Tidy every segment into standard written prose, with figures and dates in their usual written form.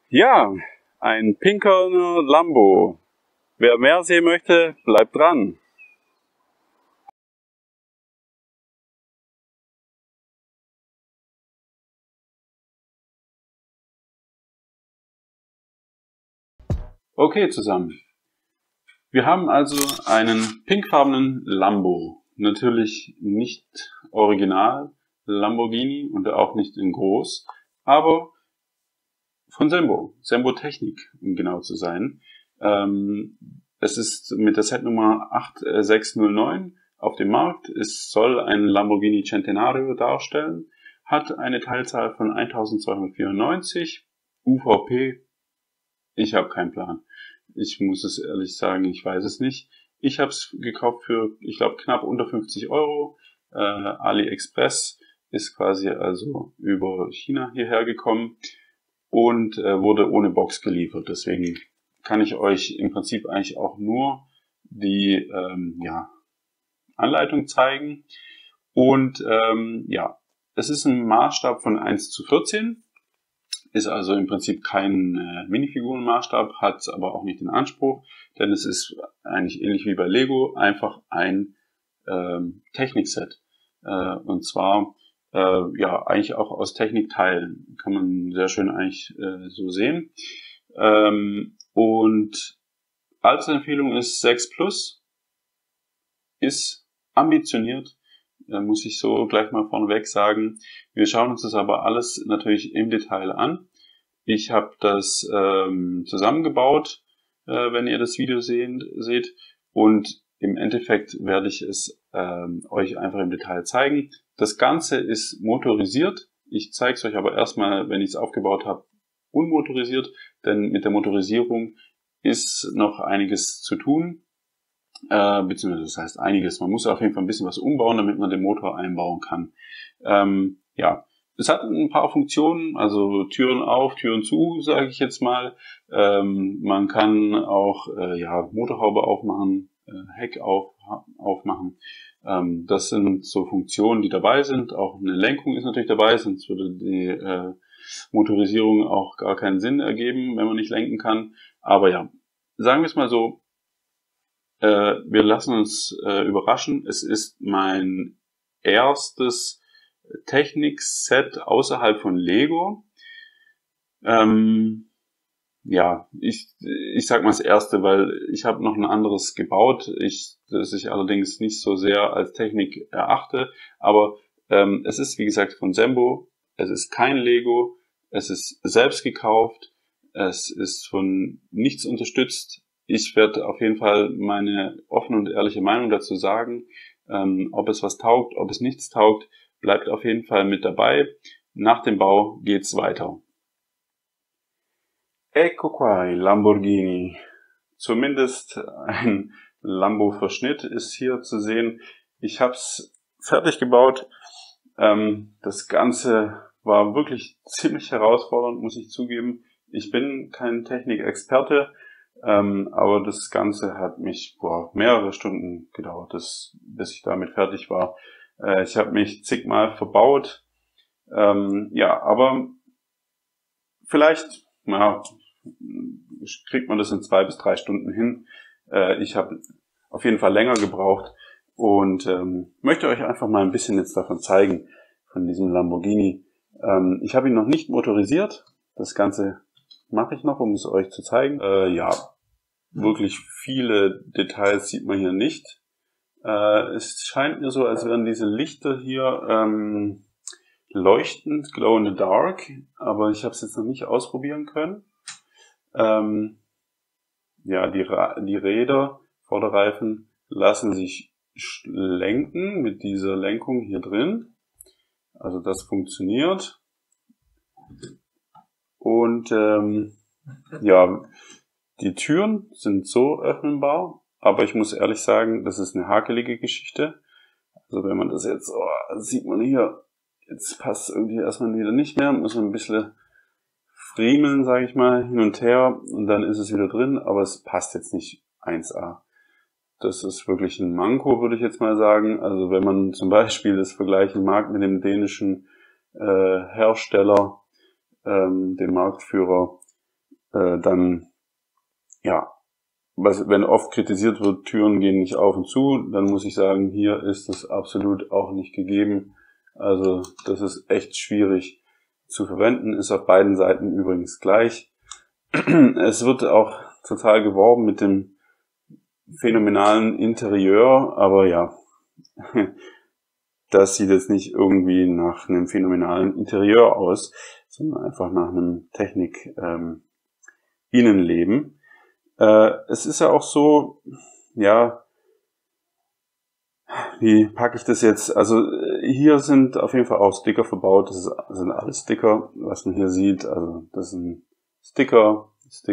Ja, ein pinker Lambo. Wer mehr sehen möchte, bleibt dran. Okay zusammen. Wir haben also einen pinkfarbenen Lambo. Natürlich nicht original Lamborghini und auch nicht in groß, aber von Sembo. Sembo Technik, um genau zu sein. Es ist mit der Setnummer 8609 auf dem Markt. Es soll ein Lamborghini Centenario darstellen, hat eine Teilzahl von 1294, UVP, ich habe keinen Plan. Ich muss es ehrlich sagen, ich weiß es nicht. Ich habe es gekauft für, ich glaube, knapp unter 50 Euro. AliExpress ist quasi also über China hierher gekommen und wurde ohne Box geliefert. Deswegen kann ich euch im Prinzip eigentlich auch nur die Anleitung zeigen. Und es ist ein Maßstab von 1:14. Ist also im Prinzip kein Minifigurenmaßstab, hat es aber auch nicht den Anspruch, denn es ist eigentlich ähnlich wie bei Lego, einfach ein Technikset. Und zwar eigentlich auch aus Technikteilen. Kann man sehr schön eigentlich so sehen. Und Altersempfehlung ist 6+, ist ambitioniert, muss ich so gleich mal vorneweg sagen. Wir schauen uns das aber alles natürlich im Detail an. Ich habe das zusammengebaut, wenn ihr das Video seht. Und im Endeffekt werde ich es euch einfach im Detail zeigen. Das Ganze ist motorisiert. Ich zeige es euch aber erstmal, wenn ich es aufgebaut habe, unmotorisiert. Denn mit der Motorisierung ist noch einiges zu tun. Beziehungsweise das heißt einiges. Man muss auf jeden Fall ein bisschen was umbauen, damit man den Motor einbauen kann. Es hat ein paar Funktionen, also Türen auf, Türen zu, sage ich jetzt mal. Man kann auch Motorhaube aufmachen, Heck aufmachen. Das sind so Funktionen, die dabei sind. Auch eine Lenkung ist natürlich dabei, sonst würde die Motorisierung auch gar keinen Sinn ergeben, wenn man nicht lenken kann. Aber ja, sagen wir es mal so, wir lassen uns überraschen. Es ist mein erstes Technikset außerhalb von Lego. Ich sag mal das erste, weil ich habe noch ein anderes gebaut, das ich allerdings nicht so sehr als Technik erachte. Aber es ist, wie gesagt, von Sembo. Es ist kein Lego. Es ist selbst gekauft. Es ist von nichts unterstützt. Ich werde auf jeden Fall meine offene und ehrliche Meinung dazu sagen. Ob es was taugt, ob es nichts taugt, bleibt auf jeden Fall mit dabei. Nach dem Bau geht's weiter. Ecco qua il Lamborghini. Zumindest ein Lambo-Verschnitt ist hier zu sehen. Ich habe es fertig gebaut. Das Ganze war wirklich ziemlich herausfordernd, muss ich zugeben. Ich bin kein Technikexperte, aber das Ganze hat mich mehrere Stunden gedauert, bis ich damit fertig war. Ich habe mich zigmal verbaut. Aber vielleicht kriegt man das in 2 bis 3 Stunden hin. Ich habe auf jeden Fall länger gebraucht und möchte euch einfach mal ein bisschen jetzt davon zeigen, von diesem Lamborghini. Ich habe ihn noch nicht motorisiert. Das Ganze mache ich noch, um es euch zu zeigen. Wirklich viele Details sieht man hier nicht. Es scheint mir so, als wären diese Lichter hier leuchtend, glow in the dark, aber ich habe es jetzt noch nicht ausprobieren können. Die Räder, Vorderreifen lassen sich lenken mit dieser Lenkung hier drin. Also das funktioniert. Und die Türen sind so öffnbar, aber ich muss ehrlich sagen, das ist eine hakelige Geschichte. Also wenn man das jetzt, sieht man hier, jetzt passt irgendwie erstmal wieder nicht mehr, muss man ein bisschen friemeln, sage ich mal, hin und her und dann ist es wieder drin, aber es passt jetzt nicht 1A. Das ist wirklich ein Manko, würde ich jetzt mal sagen. Also wenn man zum Beispiel das vergleichen mag mit dem dänischen Hersteller, dem Marktführer, dann, ja, wenn oft kritisiert wird, Türen gehen nicht auf und zu, dann muss ich sagen, hier ist das absolut auch nicht gegeben. Also das ist echt schwierig zu verwenden, ist auf beiden Seiten übrigens gleich. Es wird auch total geworben mit dem phänomenalen Interieur, aber ja, das sieht jetzt nicht irgendwie nach einem phänomenalen Interieur aus, sondern einfach nach einem Technik-Innenleben. Es ist ja auch so, ja, wie packe ich das jetzt? Also hier sind auf jeden Fall auch Sticker verbaut. Das sind alles Sticker, was man hier sieht. Also das ist ein Sticker.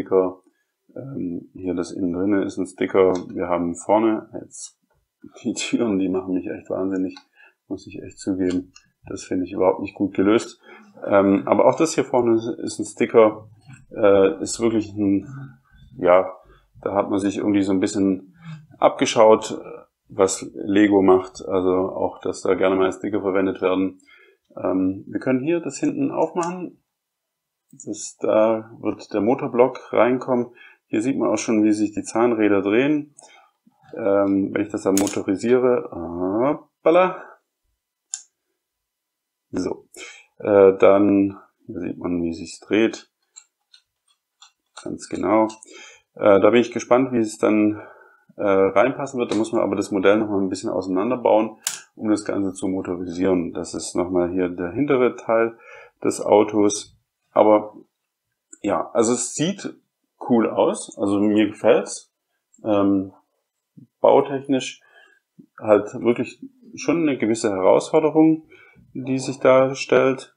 Hier das innen drin ist ein Sticker. Wir haben vorne jetzt die Türen, die machen mich echt wahnsinnig, muss ich echt zugeben. Das finde ich überhaupt nicht gut gelöst. Aber auch das hier vorne ist ein Sticker. Ist wirklich ein, ja, da hat man sich irgendwie so ein bisschen abgeschaut, was Lego macht, also auch, dass da gerne mal Sticker verwendet werden. Wir können hier das hinten aufmachen. Da wird der Motorblock reinkommen. Hier sieht man auch schon, wie sich die Zahnräder drehen. Wenn ich das dann motorisiere, hoppala. So, dann hier sieht man, wie es sich dreht. Ganz genau. Da bin ich gespannt, wie es dann reinpassen wird. Da muss man aber das Modell nochmal ein bisschen auseinanderbauen, um das Ganze zu motorisieren. Das ist nochmal hier der hintere Teil des Autos. Aber ja, also es sieht cool aus. Also mir gefällt's. Bautechnisch halt wirklich schon eine gewisse Herausforderung, die sich da stellt.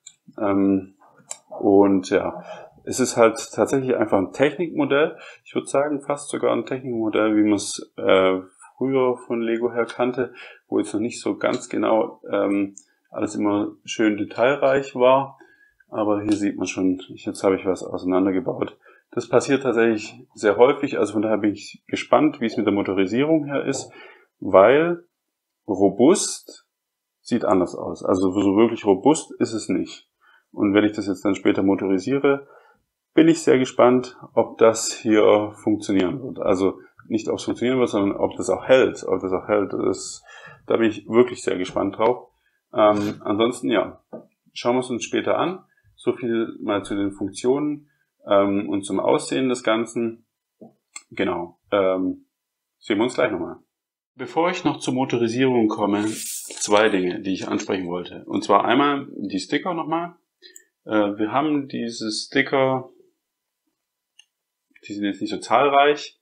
Und ja, es ist halt tatsächlich einfach ein Technikmodell. Ich würde sagen, fast sogar ein Technikmodell, wie man es früher von Lego her kannte, wo jetzt noch nicht so ganz genau alles immer schön detailreich war. Aber hier sieht man schon, jetzt habe ich was auseinandergebaut. Das passiert tatsächlich sehr häufig, also von daher bin ich gespannt, wie es mit der Motorisierung her ist, weil robust sieht anders aus. Also so wirklich robust ist es nicht. Und wenn ich das jetzt dann später motorisiere, bin ich sehr gespannt, ob das hier funktionieren wird. Also nicht, ob es funktionieren wird, sondern ob das auch hält. Da bin ich wirklich sehr gespannt drauf. Ansonsten, ja, schauen wir es uns später an. So viel mal zu den Funktionen und zum Aussehen des Ganzen. Genau. Sehen wir uns gleich nochmal. Bevor ich noch zur Motorisierung komme, 2 Dinge, die ich ansprechen wollte. Und zwar einmal die Sticker nochmal. Wir haben diese Sticker, die sind jetzt nicht so zahlreich,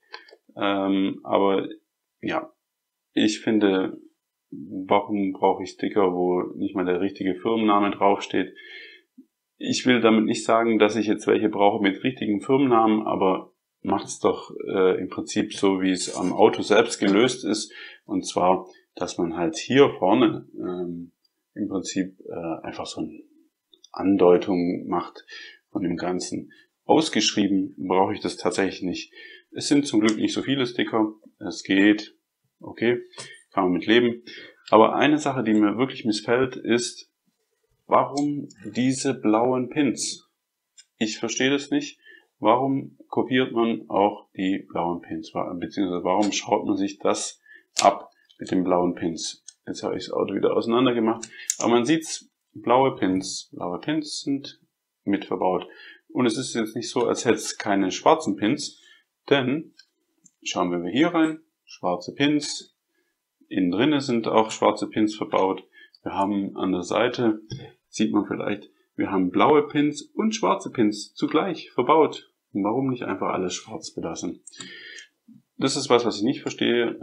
aber ja, ich finde, warum brauche ich Sticker, wo nicht mal der richtige Firmenname draufsteht? Ich will damit nicht sagen, dass ich jetzt welche brauche mit richtigen Firmennamen, aber macht es doch im Prinzip so, wie es am Auto selbst gelöst ist. Und zwar, dass man halt hier vorne im Prinzip einfach so eine Andeutung macht von dem Ganzen. Ausgeschrieben brauche ich das tatsächlich nicht. Es sind zum Glück nicht so viele Sticker. Es geht, okay, kann man mit leben. Aber eine Sache, die mir wirklich missfällt, ist, warum diese blauen Pins? Ich verstehe das nicht. Warum kopiert man auch die blauen Pins? Beziehungsweise warum schaut man sich das ab mit den blauen Pins? Jetzt habe ich das Auto wieder auseinander gemacht. Aber man sieht's, blaue Pins. Blaue Pins sind mit verbaut. Und es ist jetzt nicht so, als hätte es keine schwarzen Pins. Denn, schauen wir hier rein, schwarze Pins. Innen drinnen sind auch schwarze Pins verbaut. Wir haben an der Seite, sieht man vielleicht, wir haben blaue Pins und schwarze Pins zugleich verbaut. Und warum nicht einfach alles schwarz belassen? Das ist was ich nicht verstehe.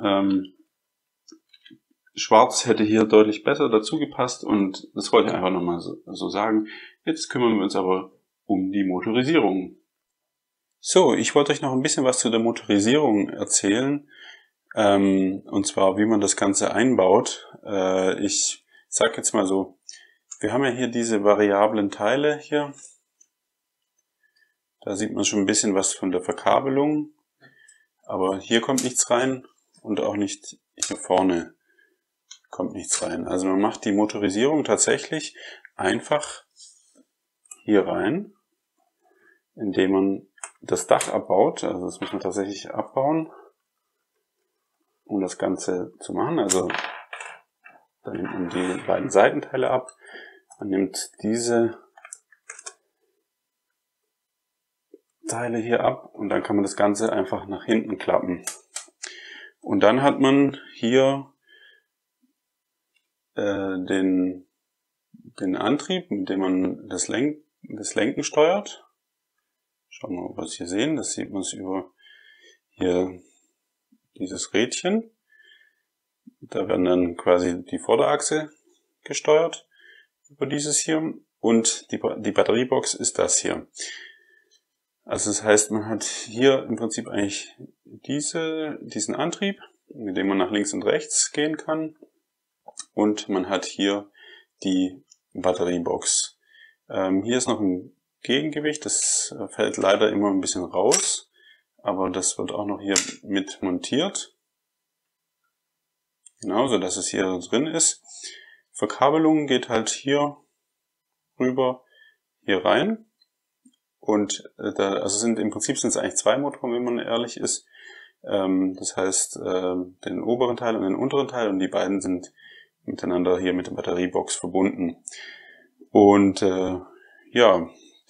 Schwarz hätte hier deutlich besser dazu gepasst und das wollte ich einfach nochmal so sagen. Jetzt kümmern wir uns aber um die Motorisierung. So, ich wollte euch noch ein bisschen was zu der Motorisierung erzählen. Und zwar, wie man das Ganze einbaut. Ich sag jetzt mal so, wir haben ja hier diese variablen Teile hier. Da sieht man schon ein bisschen was von der Verkabelung. Aber hier kommt nichts rein und auch nicht hier vorne kommt nichts rein. Also man macht die Motorisierung tatsächlich einfach hier rein, indem man das Dach abbaut. Also das muss man tatsächlich abbauen, um das Ganze zu machen. Also dann nimmt man die beiden Seitenteile ab. Man nimmt diese Teile hier ab und dann kann man das Ganze einfach nach hinten klappen. Und dann hat man hier den Antrieb, mit dem man das Lenken steuert. Schauen wir mal, ob wir es hier sehen. Das sieht man über hier dieses Rädchen. Da werden dann quasi die Vorderachse gesteuert über dieses hier und die Batteriebox ist das hier. Also das heißt, man hat hier im Prinzip eigentlich diesen Antrieb, mit dem man nach links und rechts gehen kann, und man hat hier die Batteriebox. Hier ist noch ein Gegengewicht, das fällt leider immer ein bisschen raus, aber das wird auch noch hier mit montiert. Genau, so dass es hier drin ist. Verkabelung geht halt hier rüber, hier rein. Und also im Prinzip sind es eigentlich zwei Motoren, wenn man ehrlich ist. Das heißt, den oberen Teil und den unteren Teil, und die beiden sind miteinander hier mit der Batteriebox verbunden. Und ja,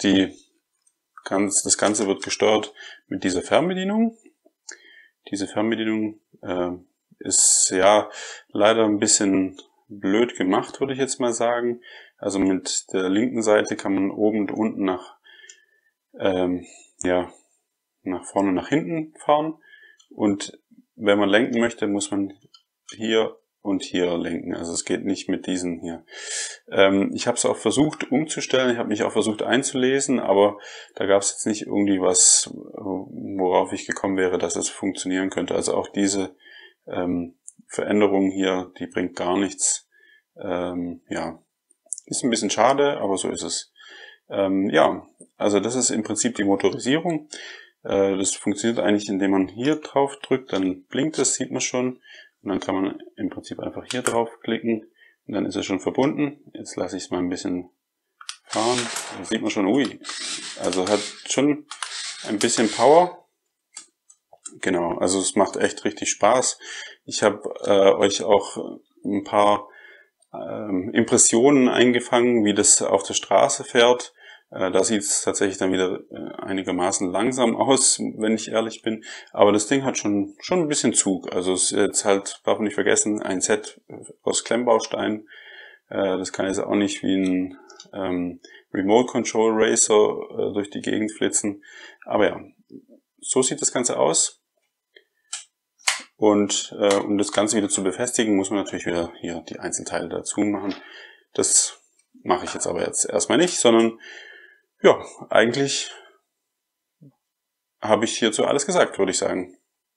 das Ganze wird gesteuert mit dieser Fernbedienung. Diese Fernbedienung ist ja leider ein bisschen blöd gemacht, würde ich jetzt mal sagen. Also mit der linken Seite kann man oben und unten nach vorne und nach hinten fahren. Und wenn man lenken möchte, muss man hier und hier lenken. Also es geht nicht mit diesen hier. Ich habe es auch versucht umzustellen, ich habe mich auch versucht einzulesen, aber da gab es jetzt nicht irgendwie was, worauf ich gekommen wäre, dass es funktionieren könnte. Also auch diese Veränderung hier, die bringt gar nichts. Ist ein bisschen schade, aber so ist es. Also das ist im Prinzip die Motorisierung. Das funktioniert eigentlich, indem man hier drauf drückt, dann blinkt es, sieht man schon. Und dann kann man im Prinzip einfach hier drauf klicken und dann ist es schon verbunden. Jetzt lasse ich es mal ein bisschen fahren. Da sieht man schon, ui, also hat schon ein bisschen Power. Genau, also es macht echt richtig Spaß. Ich habe euch auch ein paar Impressionen eingefangen, wie das auf der Straße fährt. Da sieht es tatsächlich dann wieder einigermaßen langsam aus, wenn ich ehrlich bin. Aber das Ding hat schon ein bisschen Zug. Also es ist jetzt halt, darf man nicht vergessen, ein Set aus Klemmbausteinen. Das kann jetzt auch nicht wie ein Remote Control Racer durch die Gegend flitzen. Aber ja, so sieht das Ganze aus. Und um das Ganze wieder zu befestigen, muss man natürlich wieder hier die Einzelteile dazu machen. Das mache ich jetzt aber erstmal nicht, sondern ja, eigentlich habe ich hierzu alles gesagt, würde ich sagen.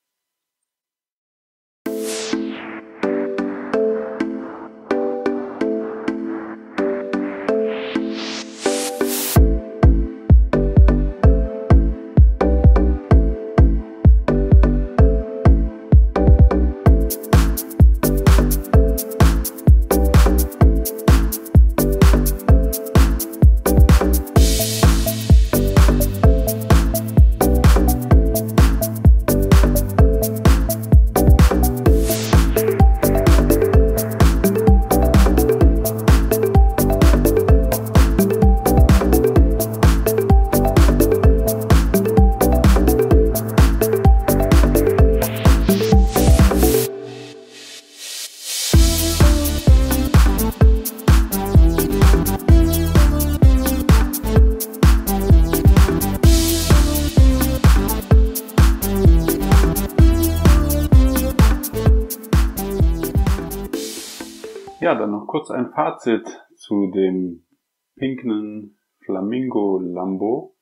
Ja, dann noch kurz ein Fazit zu dem pinken Flamingo Lambo.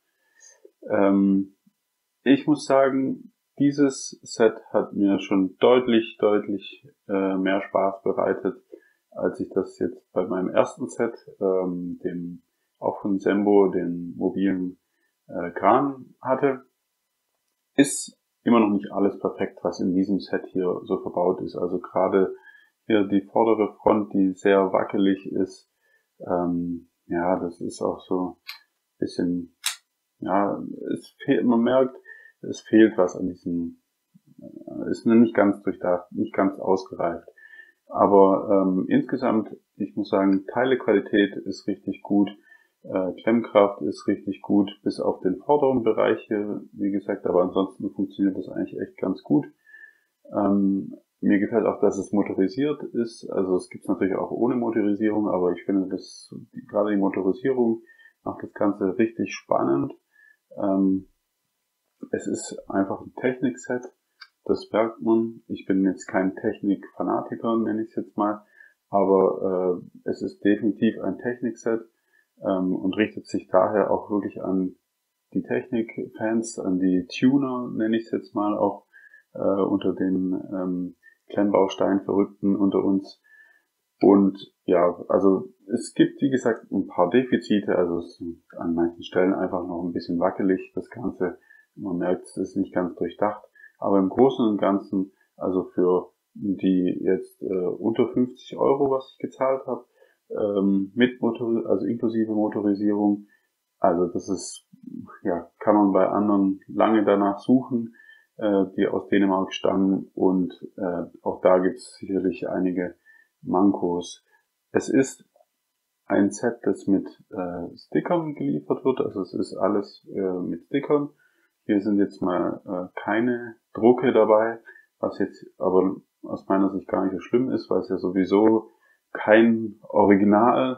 Ich muss sagen, dieses Set hat mir schon deutlich mehr Spaß bereitet, als ich das jetzt bei meinem ersten Set, dem auch von Sembo, den mobilen Kran hatte. Ist immer noch nicht alles perfekt, was in diesem Set hier so verbaut ist. Also gerade hier die vordere Front, die sehr wackelig ist. Ja, das ist auch so ein bisschen ja, man merkt, es fehlt was an diesem, ist nicht ganz durchdacht, nicht ganz ausgereift. Aber insgesamt, ich muss sagen, Teilequalität ist richtig gut, Klemmkraft ist richtig gut, bis auf den vorderen Bereich hier, wie gesagt, aber ansonsten funktioniert das eigentlich echt ganz gut. Mir gefällt auch, dass es motorisiert ist. Also es gibt es natürlich auch ohne Motorisierung, aber ich finde, gerade die Motorisierung macht das Ganze richtig spannend. Es ist einfach ein Technikset, das merkt man. Ich bin jetzt kein Technikfanatiker, nenne ich es jetzt mal, aber es ist definitiv ein Technikset und richtet sich daher auch wirklich an die Technikfans, an die Tuner, nenne ich es jetzt mal, auch unter den Klemmbaustein-Verrückten unter uns. Und ja, also es gibt, wie gesagt, ein paar Defizite, also es ist an manchen Stellen einfach noch ein bisschen wackelig, das Ganze. Man merkt, es ist nicht ganz durchdacht. Aber im Großen und Ganzen, also für die jetzt unter 50 Euro, was ich gezahlt habe, also inklusive Motorisierung, also das ist, ja, kann man bei anderen lange danach suchen, die aus Dänemark stammen und auch da gibt es sicherlich einige Mankos. Es ist ein Set, das mit Stickern geliefert wird, also es ist alles mit Stickern. Hier sind jetzt mal keine Drucke dabei, was jetzt aber aus meiner Sicht gar nicht so schlimm ist, weil es ja sowieso kein Original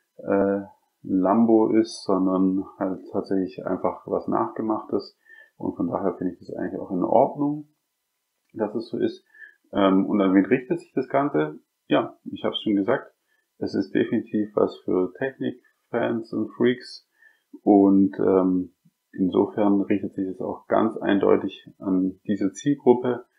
Lambo ist, sondern halt tatsächlich einfach was Nachgemachtes. Und von daher finde ich das eigentlich auch in Ordnung, dass es so ist. Und an wen richtet sich das Ganze? Ja, ich habe es schon gesagt, es ist definitiv was für Technikfans und Freaks und insofern richtet sich es auch ganz eindeutig an diese Zielgruppe.